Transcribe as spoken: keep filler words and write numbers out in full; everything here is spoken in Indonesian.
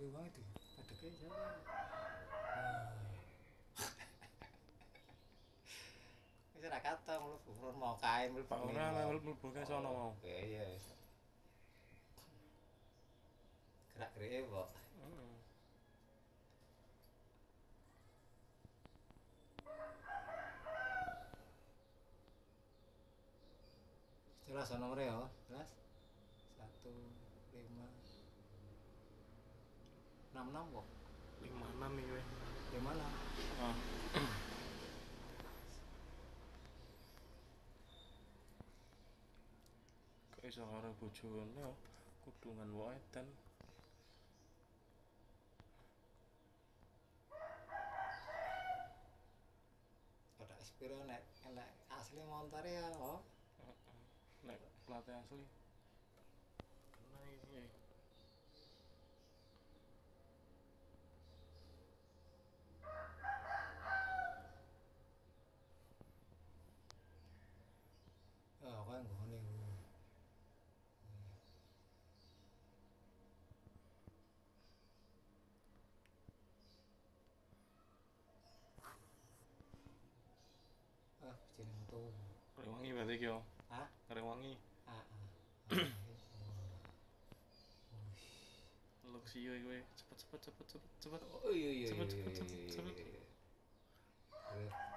Gue banget tuh. Padahal siapa? Wis ora kata mlebu mau kae mlebu. Ora mlebu ke sono mau. Oke ya. Gerak-gerike kok. Heeh. Jelas nomornya ya, jelas. Satu lima enam enam kok. lima enam iki kowe. Di mana? Ah. Kok iso karo bojone ya? Kudungan wae dan Ada Espiro nek nek asli montare ya kok. nek pelatih asli. Nah iki. Ya kok nggone. Ah, jeneng tuh. Rewangi berarti iki yo. Hah? Rewangi. Ah. ah. Lu sio iki kowe. Cepet cepet cepet cepet cepet. Oh iya iya. Cepet iya, cepet iya, cepet iya, cepet. iya, iya.